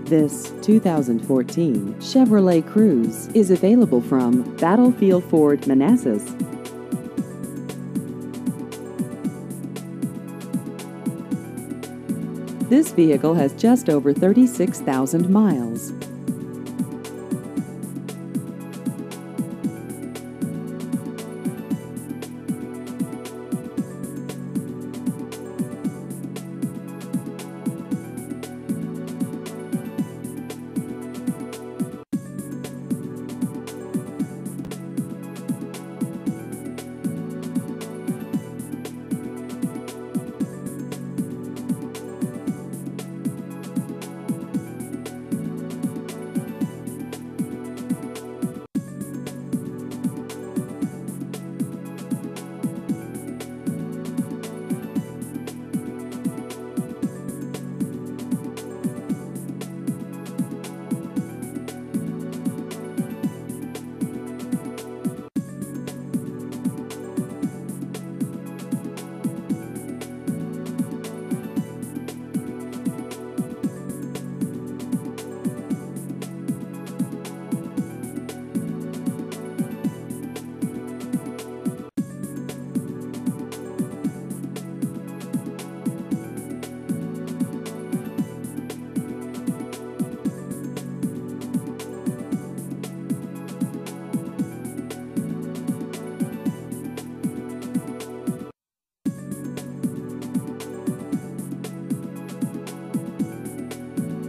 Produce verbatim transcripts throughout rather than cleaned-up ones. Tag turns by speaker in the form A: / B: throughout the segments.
A: This two thousand fourteen Chevrolet Cruze is available from Battlefield Ford Manassas. This vehicle has just over thirty-six thousand miles.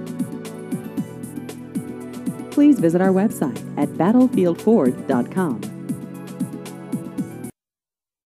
A: Please visit our website at battlefield ford dot com.